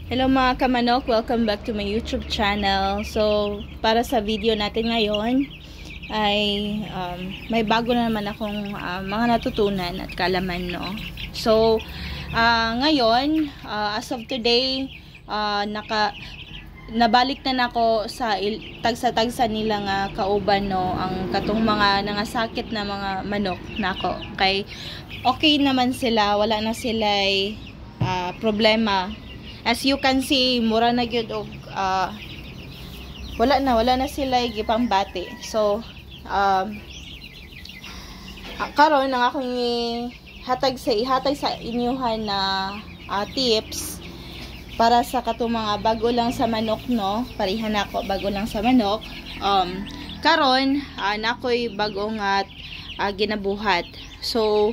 Hello mga kamanok, welcome back to my YouTube channel. So, para sa video natin ngayon ay may bago na naman akong mga natutunan at kaalaman, no. So, ngayon, as of today, nabalik na nako sa tagsa nila nga kauban, no, ang katong mga nangasakit na mga manok nako. Kay okay naman sila, wala na sila'y problema. As you can see, mura na gyud og wala na sila gipambati. So karon ang akong ihatag sa inyuhan na tips para sa katong mga bago lang sa manok, no. Parihan ako bago lang sa manok. Karon nakoy bagong ginabuhat. So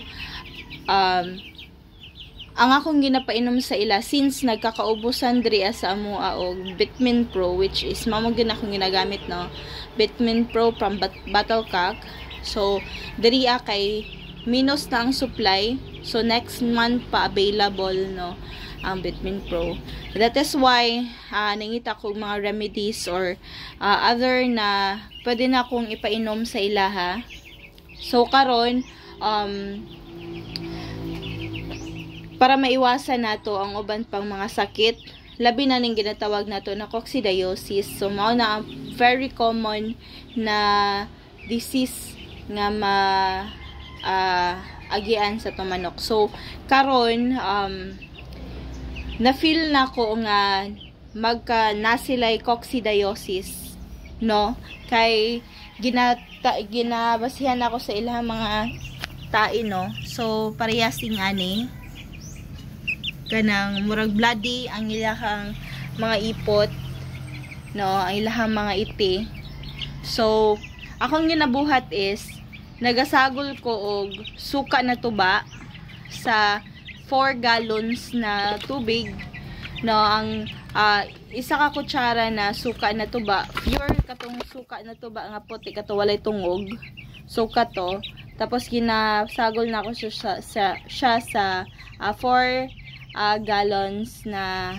ang akong ginapainom sa ila since nagkakaubusan diri sa amoa og Vitamin Pro, which is mamo gyud akong ginagamit, no. Vitamin Pro from Battlecock. So diri kay minus na ang supply, so next month pa available, no, ang Vitamin Pro. That is why nangita ko mga remedies or other na pwede na akong ipainom sa ilaha. So karon para maiwasan nato ang uban pang mga sakit, labi na ning ginatawag nato na coccidiosis. So mao na ang very common na disease nga agian sa tumanok. So karon na feel na ko nga nasilay coccidiosis, no, kay ginabasihan ako sa ilang mga tae, no. So parehas ing ani kanang murag bloody ang ilahang mga ipot, no, ang ilahang mga iti. So akong ginabuhat is nagasagol ko og suka na tuba sa 4 gallons na tubig, no. Ang isa ka kutsara na suka na tuba, pure katong suka na tuba nga puti kato walay tungog, suka to. Tapos ginasagol na ako siya sa 4 gallons na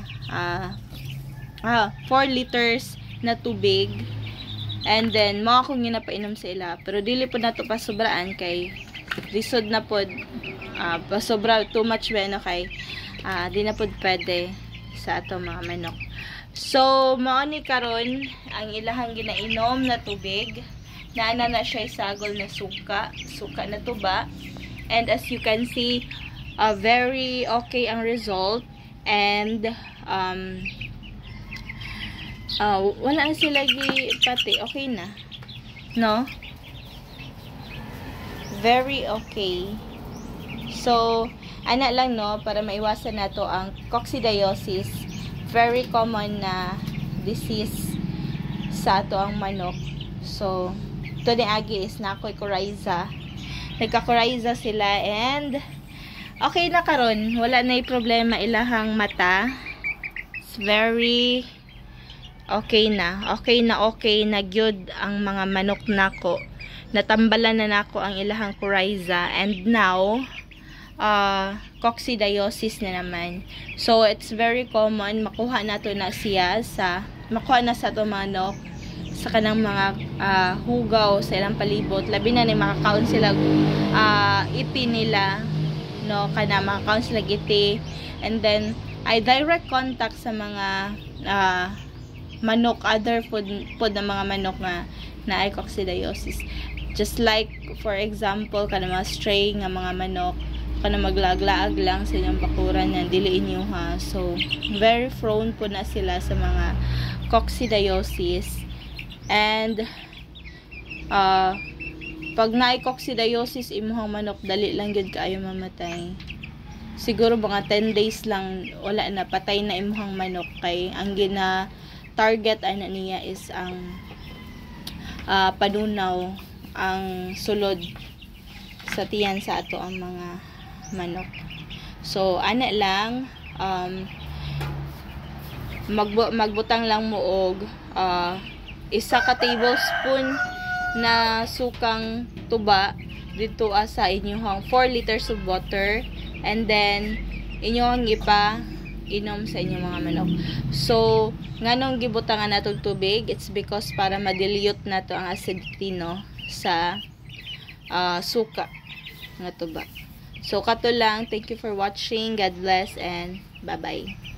4 liters na tubig, and then mo akong ginapainom sa ila. Pero dili po na to pasobraan kay lisod na pod pasobra too much no, kay di na pod pwede sa ato mga manok. So mao ni karon ang ilahang ginainom na tubig na siya isagol na suka na tuba, and as you can see, very okay ang result, and wala sila pati okay na, no, very okay. So ana lang, no, para maiwasan nato ang coccidiosis, very common na disease sa ato ang manok. So ito ni agi is nakoy coryza, nagka-coryza sila, and okay na karon, wala na problema ilahang mata. It's very okay na gyud ang mga manok nako. Natambalan na nako ang ilahang coryza, and now coccidiosis na naman. So it's very common makuha nato na siya sa to manok sa kanang mga hugaw sa ilang palibot, labi na ni makakaon sila iti nila, no, kana makakaon sila iti, and then ay direct contact sa mga manok, other food na mga manok na ay coccidiosis. Just like for example kana mga stray nga mga manok kana maglaglaag lang sa inyong bakuran yan, dili inyo ha. So very prone po na sila sa mga coccidiosis, and pag naay coccidiosis imuhang manok, dali lang gyud kaayo mamatay. Siguro mga 10 days lang wala na, patay na imuhang manok, kay ang gina target ana niya is ang panunaw, ang sulod sa tiyan sa ato ang mga manok. So ana lang, magbutang lang mo og isa ka tablespoon na sukang tuba dito sa inyong 4 liters of water, and then inyong inom sa inyong mga manok. So nganong gibutangan natong tubig, it's because para ma-dilute nato ang acidity no sa suka nga tuba. So kato lang, thank you for watching, God bless and bye bye.